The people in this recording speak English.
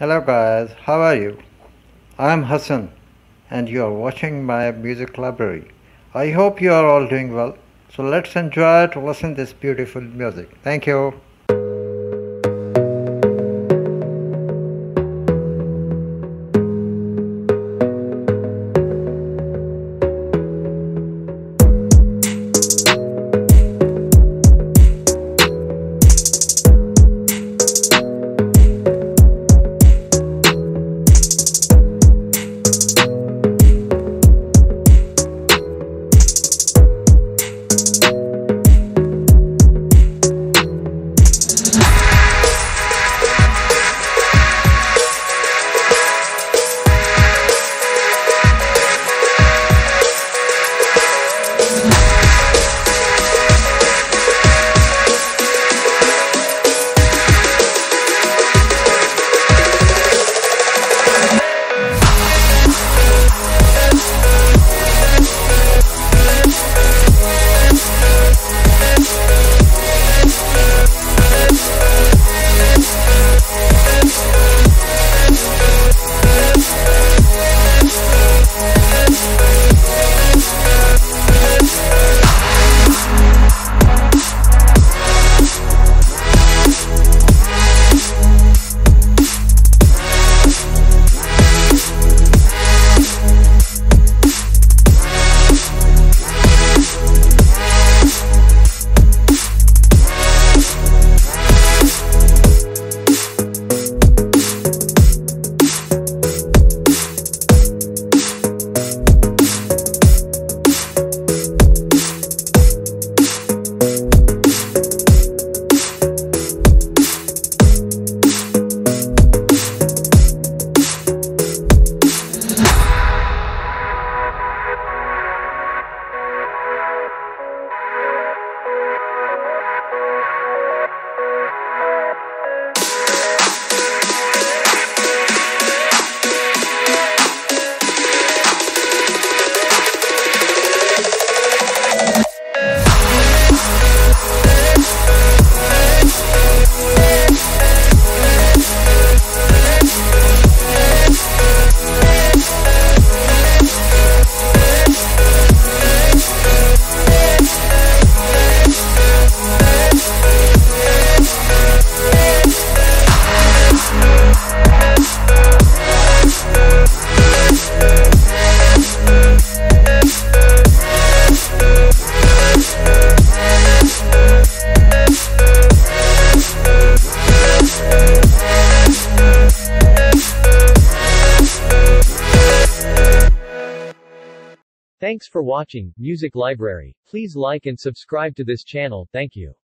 Hello guys, how are you? I am Hassan and you are watching my music library. I hope you are all doing well. So let's enjoy to listen this beautiful music. Thank you. Thanks for watching Music Library. Please like and subscribe to this channel. Thank you.